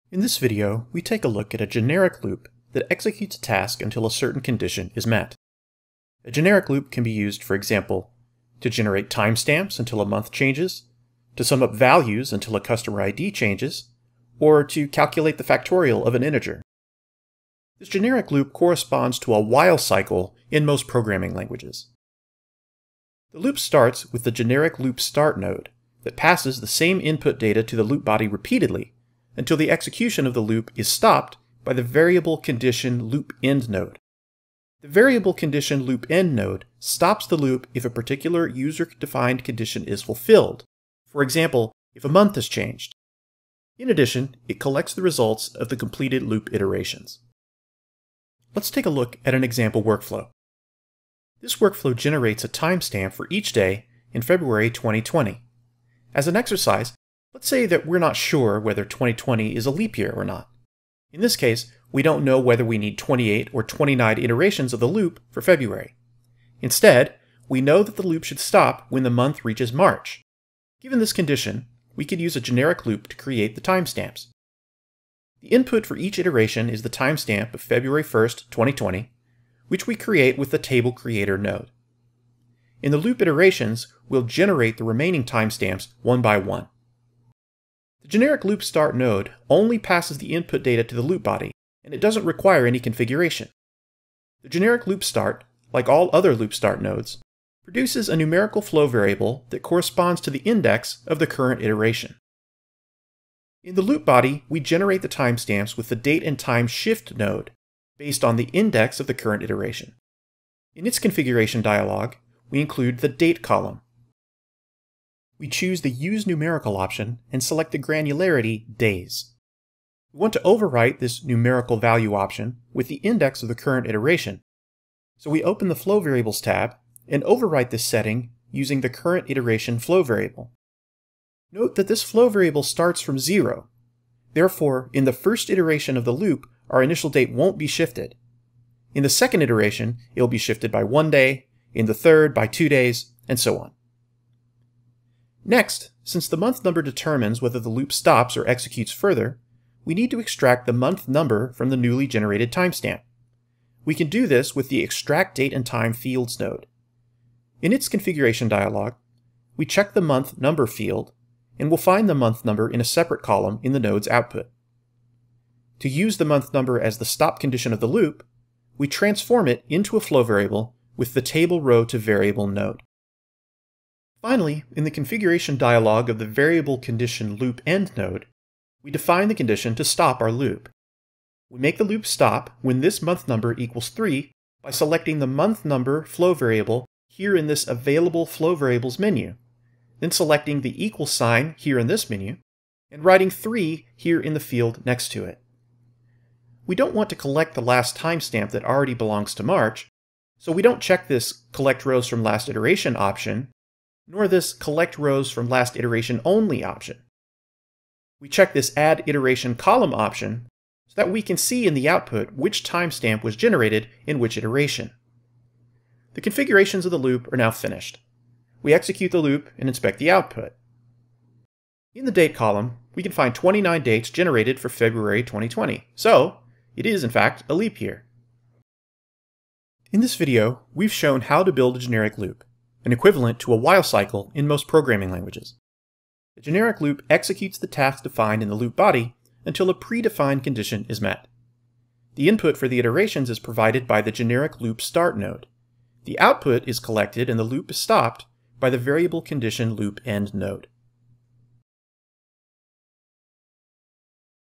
In this video, we take a look at a generic loop that executes a task until a certain condition is met. A generic loop can be used, for example, to generate timestamps until a month changes, to sum up values until a customer ID changes, or to calculate the factorial of an integer. This generic loop corresponds to a while cycle in most programming languages. The loop starts with the generic loop start node that passes the same input data to the loop body repeatedly until the execution of the loop is stopped by the variable condition loop end node. The variable condition loop end node stops the loop if a particular user-defined condition is fulfilled. For example, if a month has changed. In addition, it collects the results of the completed loop iterations. Let's take a look at an example workflow. This workflow generates a timestamp for each day in February 2020. As an exercise, let's say that we're not sure whether 2020 is a leap year or not. In this case, we don't know whether we need 28 or 29 iterations of the loop for February. Instead, we know that the loop should stop when the month reaches March. Given this condition, we could use a generic loop to create the timestamps. The input for each iteration is the timestamp of February 1st, 2020, which we create with the table creator node. In the loop iterations, we'll generate the remaining timestamps one by one. The generic loop start node only passes the input data to the loop body, and it doesn't require any configuration. The generic loop start, like all other loop start nodes, produces a numerical flow variable that corresponds to the index of the current iteration. In the loop body, we generate the timestamps with the date and time shift node, based on the index of the current iteration. In its configuration dialog, we include the date column. We choose the Use Numerical option and select the granularity Days. We want to overwrite this numerical value option with the index of the current iteration, so we open the Flow Variables tab and overwrite this setting using the current iteration flow variable. Note that this flow variable starts from 0. Therefore, in the first iteration of the loop, our initial date won't be shifted. In the second iteration, it will be shifted by 1 day, in the third by 2 days, and so on. Next, since the month number determines whether the loop stops or executes further, we need to extract the month number from the newly generated timestamp. We can do this with the Extract Date and Time Fields node. In its configuration dialog, we check the month number field, and we'll find the month number in a separate column in the node's output. To use the month number as the stop condition of the loop, we transform it into a flow variable with the table row to variable node. Finally, in the configuration dialog of the variable condition loop end node, we define the condition to stop our loop. We make the loop stop when this month number equals 3 by selecting the month number flow variable here in this Available Flow Variables menu, then selecting the equal sign here in this menu, and writing 3 here in the field next to it. We don't want to collect the last timestamp that already belongs to March, so we don't check this Collect Rows from Last Iteration option, nor this Collect Rows from Last Iteration Only option. We check this Add Iteration Column option so that we can see in the output which timestamp was generated in which iteration. The configurations of the loop are now finished. We execute the loop and inspect the output. In the date column, we can find 29 dates generated for February 2020, so it is in fact a leap year. In this video, we've shown how to build a generic loop, an equivalent to a while cycle in most programming languages. The generic loop executes the task defined in the loop body until a predefined condition is met. The input for the iterations is provided by the generic loop start node. The output is collected and the loop is stopped by the variable condition loop end node.